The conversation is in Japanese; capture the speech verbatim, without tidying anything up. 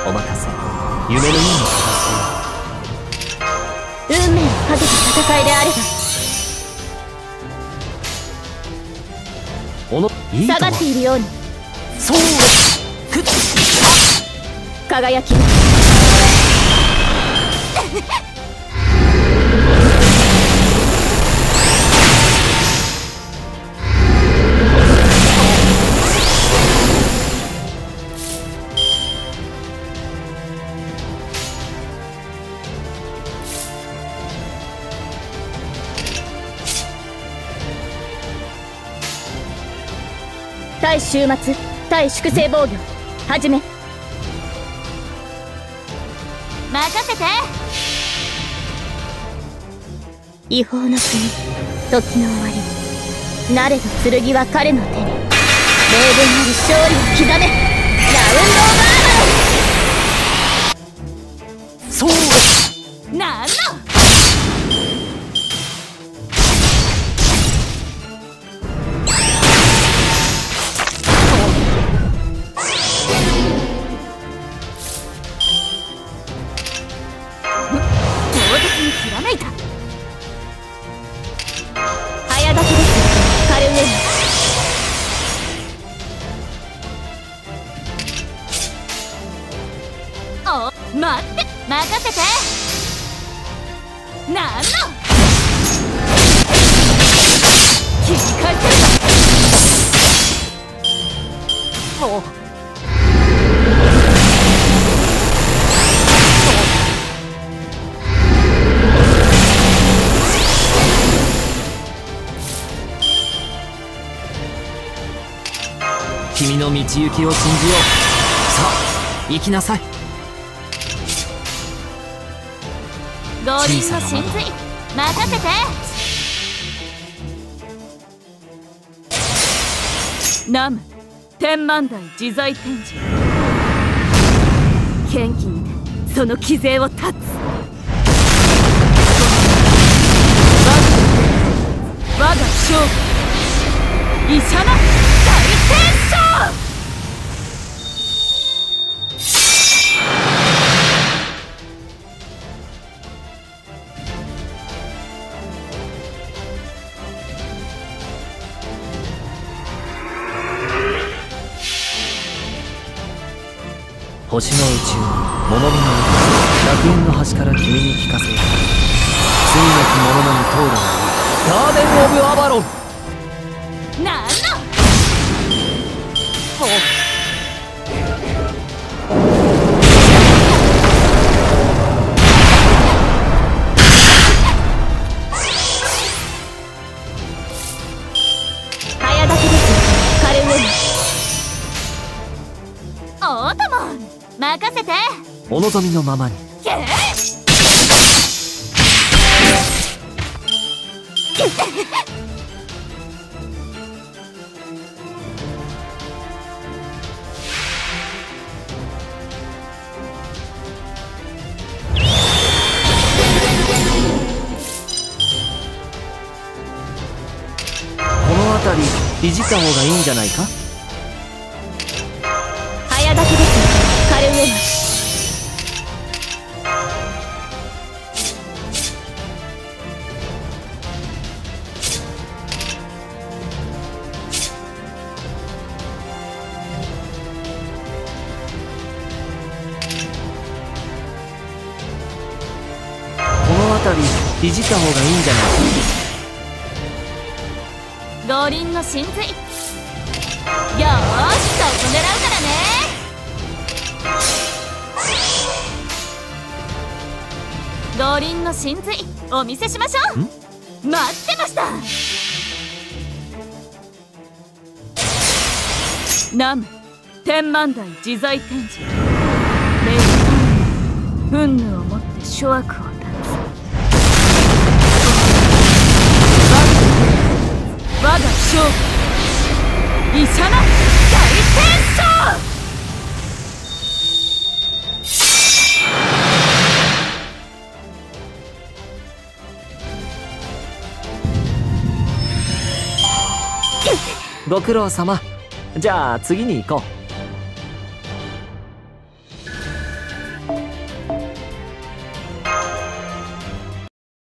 お任せ。夢のような運命をかけた戦いであれば、 おのいいとも下がっているように。 そうくっ輝き対終末、対粛清防御、始め。任せて。違法の国、時の終わり。なれど剣は彼の手に。明言なる勝利を刻め。ラウンドオブアーマロン。 そうなんの待って、任せて。なんの切り返せるぞ。お君の道行きを信じよう。さあ行きなさい。 五輪の神髄、任せて。南無天満台自在天神、剣気にてその騎勢を断つ。我が勝負、イシャナ大天将。 星の宇宙、物見の楽園の端から君に聞かせよう。罪なき者のに通るがいい。ガーデン・オブ・アバロン。 なんの早炊きです。カレウェル。オートモン任せて。 お望みのままに。 けーこの辺りいじった方がいいんじゃないか。 早炊きですカレウェル。 いじった方がいいんじゃないか。五輪の神髄、よーしそこ狙うからね。五輪の神髄お見せしましょう。待ってました。南無天満台自在天神、明治観念、憤怒をもって諸悪を断つ。我が勝負、イシャナ大天将。 ご苦労様。じゃあ次に行こう。